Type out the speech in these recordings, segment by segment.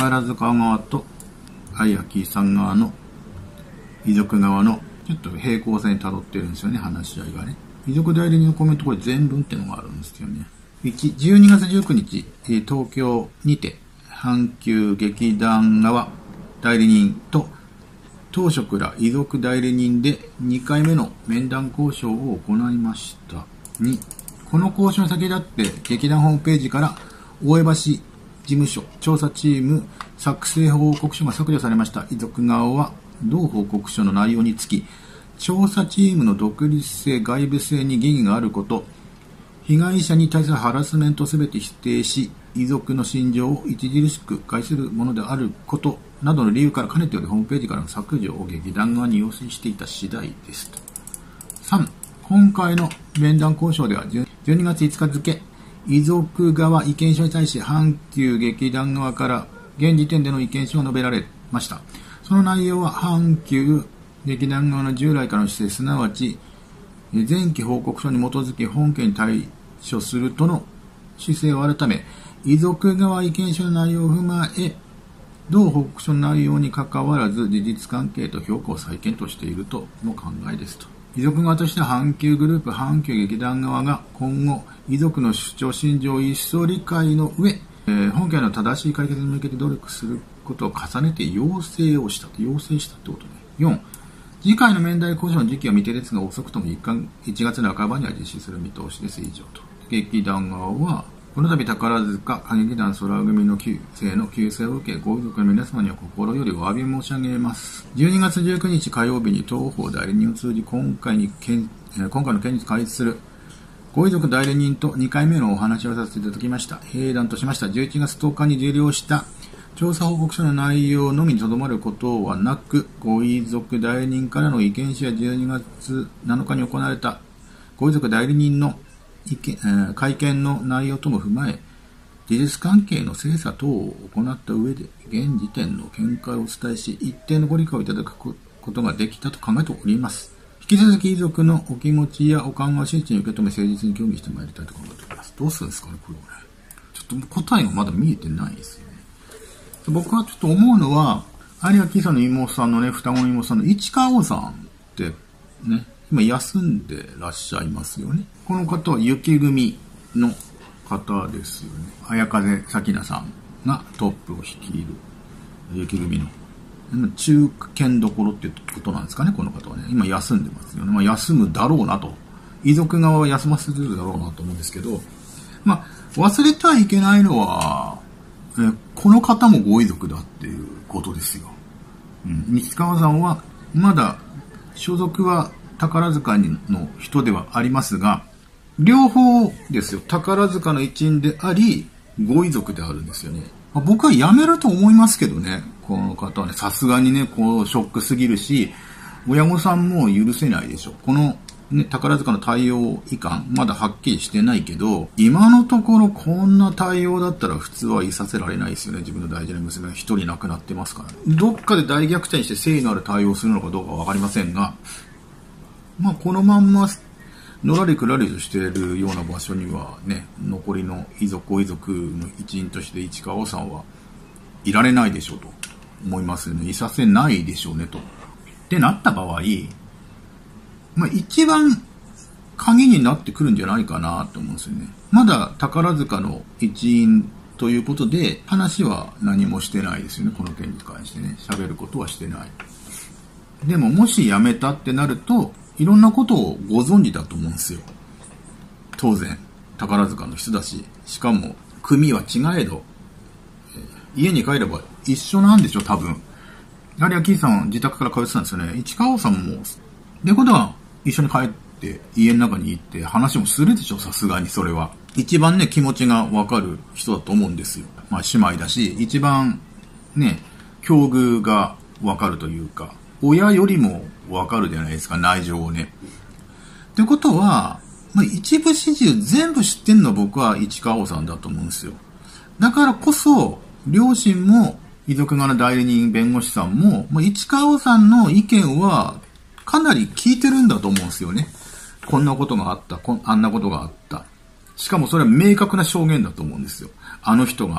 宝塚側と相明さん側の遺族側のちょっと平行線に辿ってるんですよね、話し合いがね。遺族代理人のコメント、これ全文っていうのがあるんですよね。12月19日、東京にて阪急劇団側代理人と当職ら遺族代理人で2回目の面談交渉を行いました。2、この交渉に先立って劇団ホームページから大江橋事務所調査チーム作成報告書が削除されました。遺族側は同報告書の内容につき、調査チームの独立性、外部性に疑義があること、被害者に対するハラスメントをすべて否定し、遺族の心情を著しく害するものであることなどの理由からかねてよりホームページからの削除を劇団側に要請していた次第ですと。3、今回の面談交渉では12月5日付、遺族側意見書に対し阪急劇団側から現時点での意見書が述べられました。その内容は阪急劇団側の従来からの姿勢、すなわち前期報告書に基づき本件に対処するとの姿勢を改め、遺族側意見書の内容を踏まえ、同報告書の内容にかかわらず事実関係と評価を再検討しているとの考えですと。遺族側としては阪急グループ、阪急劇団側が今後遺族の主張心情を一層理解の上、本件の正しい解決に向けて努力することを重ねて要請したってことね。4、次回の面談交渉の時期は未定ですが、遅くとも1月半ばには実施する見通しです。以上と。劇団側は、この度宝塚歌劇団空組の救済を受け、ご遺族の皆様には心よりお詫び申し上げます。12月19日火曜日に東方代理人を通じ、今回の件に開示するご遺族代理人と2回目のお話をさせていただきました。閉壇としました。11月10日に受領した調査報告書の内容のみにとどまることはなく、ご遺族代理人からの意見書や12月7日に行われたご遺族代理人の会見の内容とも踏まえ、事実関係の精査等を行った上で、現時点の見解をお伝えし、一定のご理解をいただくことができたと考えております。引き続き遺族のお気持ちやお考えを真摯に受け止め、誠実に協議してまいりたいと考えております。どうするんですかね、これはね。ちょっと答えがまだ見えてないですよね。僕はちょっと思うのは、有明さんの妹さんのね、双子の妹さんの市川王さんってね、今休んでらっしゃいますよね。この方は雪組の方ですよね。綾風咲菜さんがトップを率いる雪組の中堅どころっていうことなんですかね、この方はね。今休んでますよね。休むだろうなと。遺族側は休ませてるだろうなと思うんですけど、忘れてはいけないのは、この方もご遺族だっていうことですよ。西川さんはまだ所属は宝塚の人ではありますが、両方ですよ。宝塚の一員であり、ご遺族であるんですよね。僕は辞めると思いますけどね。この方はね、さすがにね、ショックすぎるし、親御さんも許せないでしょ。このね、宝塚の対応いかん、まだはっきりしてないけど、今のところこんな対応だったら普通はいさせられないですよね。自分の大事な娘が一人亡くなってますから。どっかで大逆転して誠意のある対応をするのかどうかはわかりませんが、このまんま、のらりくらりとしているような場所にはね、残りのご遺族の一員として市川さんはいられないでしょうと思いますよね。いさせないでしょうねと。ってなった場合、一番鍵になってくるんじゃないかなと思うんですよね。まだ宝塚の一員ということで、話は何もしてないですよね。この件に関してね、喋ることはしてない。でももし辞めたってなると、いろんなことをご存知だと思うんですよ。当然、宝塚の人だし、しかも組は違えど、家に帰れば一緒なんでしょ、多分。有明さん自宅から通ってたんですよね。市川さんも、ってことは一緒に帰って家の中に行って話もするでしょ、さすがにそれは。一番ね、気持ちがわかる人だと思うんですよ。姉妹だし、一番ね、境遇がわかるというか、親よりもわかるじゃないですか、内情をね。ってことは、一部始終全部知ってんのは僕は市川さんだと思うんですよ。だからこそ、両親も遺族側の代理人、弁護士さんも、市川さんの意見はかなり聞いてるんだと思うんですよね。こんなことがあった、あんなことがあった。しかもそれは明確な証言だと思うんですよ。あの人が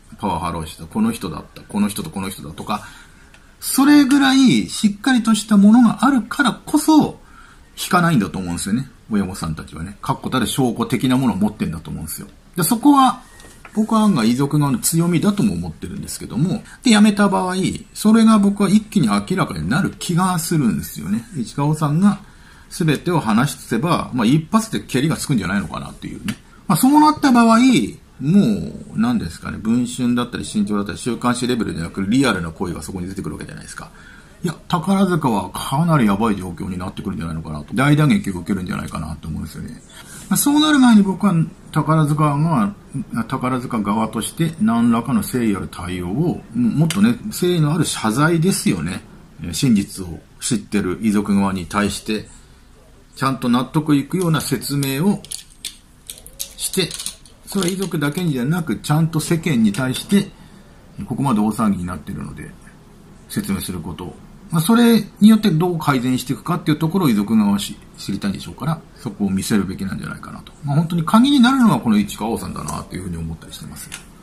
パワハラをした、この人だった、この人とこの人だとか、それぐらいしっかりとしたものがあるからこそ、引かないんだと思うんですよね。親御さんたちはね。確固たる証拠的なものを持ってんだと思うんですよ。で、そこは、僕は案外遺族側の強みだとも思ってるんですけども、で、辞めた場合、それが僕は一気に明らかになる気がするんですよね。市川さんが全てを話しせば、一発で蹴りがつくんじゃないのかなっていうね。そうなった場合、もう、何ですかね、文春だったり新潮だったり週刊誌レベルでなくリアルな声がそこに出てくるわけじゃないですか。いや、宝塚はかなりやばい状況になってくるんじゃないのかなと。大打撃を受けるんじゃないかなと思うんですよね。そうなる前に僕は宝塚側として何らかの誠意ある対応を、もっとね、誠意のある謝罪ですよね。真実を知ってる遺族側に対して、ちゃんと納得いくような説明をして、それは遺族だけにじゃなく、ちゃんと世間に対して、ここまで大騒ぎになっているので、説明することを。それによってどう改善していくかっていうところを遺族側は知りたいんでしょうから、そこを見せるべきなんじゃないかなと。本当に鍵になるのはこの市川さんだなというふうに思ったりしてます。